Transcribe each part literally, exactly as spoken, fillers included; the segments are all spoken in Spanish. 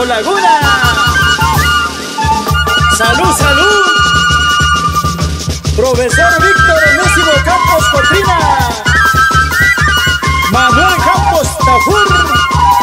Marco Laguna. Salud, salud. Profesor Víctor Onésimo Campos Cotrina. Manuel Campos Tafur.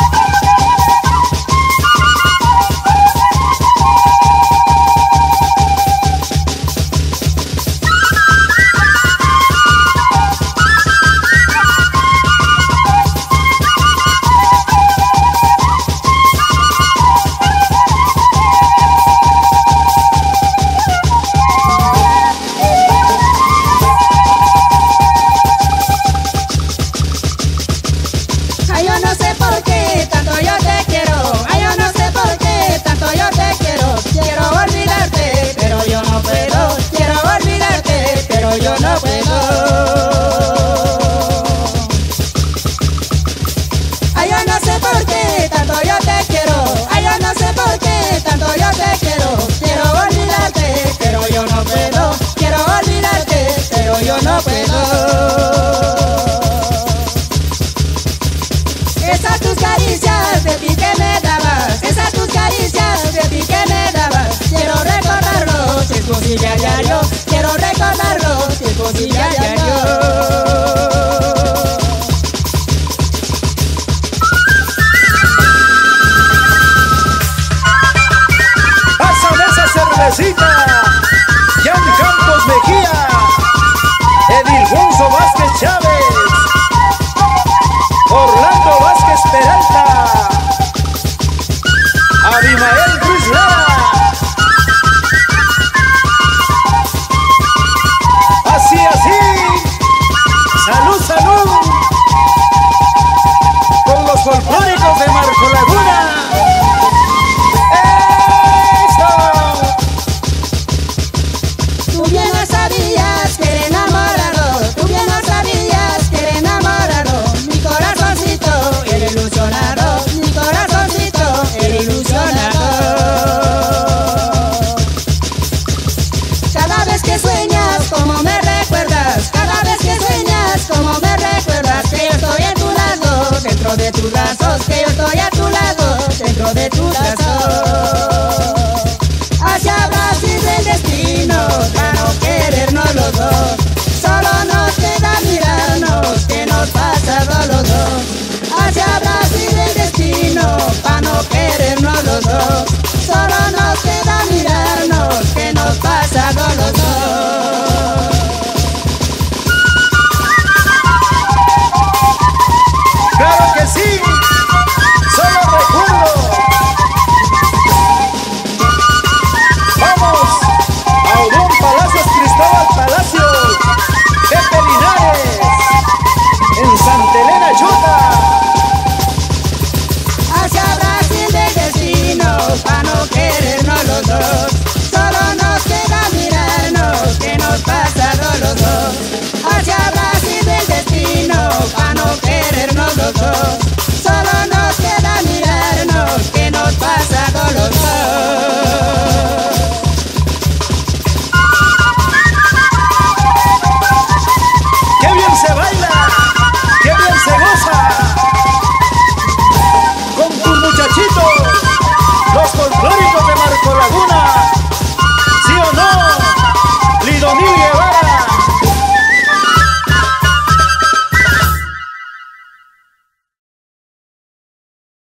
Esas tus caricias, baby, que me dabas. Esas tus caricias, baby, que me dabas. Quiero recordarlo, circos y diario. Quiero recordarlo, circos y diario. Pásame esa cervecita. Jan Campos Mejía. Edilfonso Vázquez Chávez. Orlando Vázquez Peralta. Abimael Ruiz Lara. Así, así. Salud, salud. Con los folclóricos de Marco Laguna. Tú bien lo sabías que era enamorado. Tú bien lo sabías que era enamorado. Mi corazoncito era ilusionado. Mi corazoncito era ilusionado. Cada vez que sueñas como me recuerdas. Cada vez que sueñas como me recuerdas. Que yo estoy a tu lado, dentro de tus brazos. Que yo estoy a tu lado, dentro de tus brazos. Hacia Brasil del destino.